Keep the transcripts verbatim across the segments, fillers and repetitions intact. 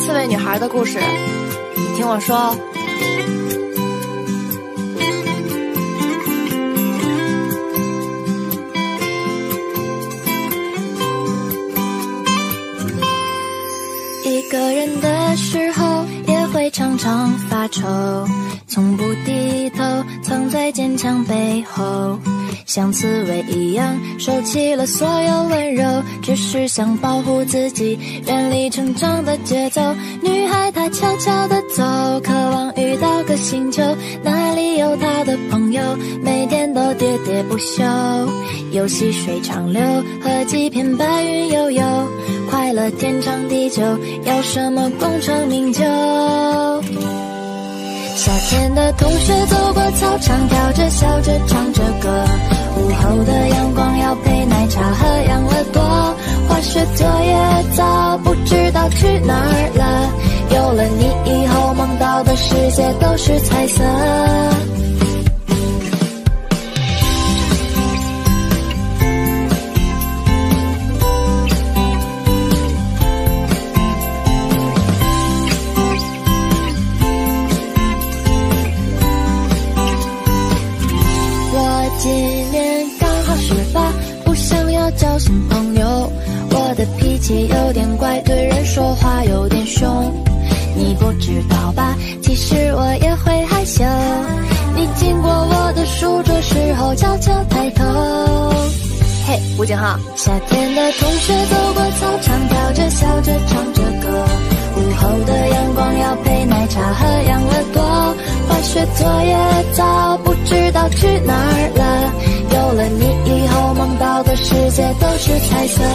刺猬女孩的故事，你听我说。 一个人的时候也会常常发愁，从不低头，藏在坚强背后，像刺猬一样收起了所有温柔，只是想保护自己，远离成长的节奏。女孩她悄悄地走，渴望遇到个星球，那里有她的朋友，每天都喋喋不休，有细水长流和几片白云悠悠，快乐天长地久，要什么功成名就。夏天的同学走过操场，跳着笑着唱着歌，午后的阳光要配奶茶和养乐多，化学作业早不知道去哪儿了，有了你以后梦到的世界都是彩色。今年刚好十八，不想要交新朋友，我的脾气有点怪，对人说话有点凶，你不知道吧，其实我也会害羞，你经过我的书桌时候悄悄抬头。 嘿，吴景浩。 夏天的同学走过操场，跳着笑着唱着歌，午后的阳光要配奶茶和养乐多，化学作业早不知道去哪儿了，有了你以后梦到的世界都是彩色。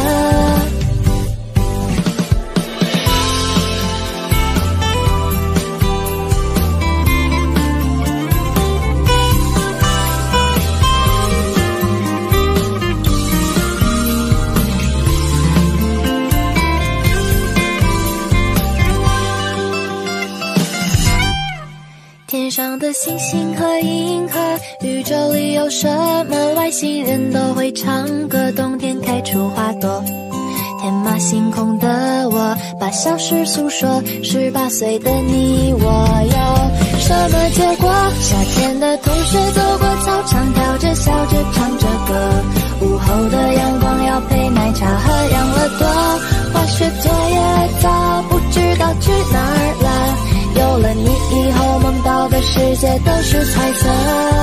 天上的星星和银河，宇宙里有什么外星人都会唱歌，冬天开出花朵，天马行空的我把小事诉说，十八岁的你我有什么结果？夏天的同学走过操场，跳着笑着唱着歌，午后的阳光要配奶茶和养乐多，化学作业早不知道去哪儿了，有了你以后梦到的世界都是彩色，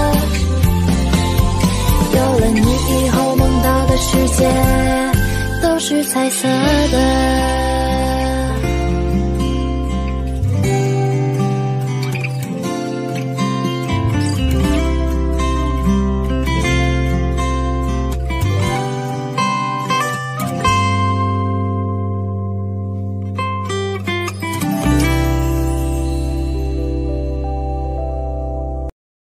有了你以后梦到的世界都是彩色的。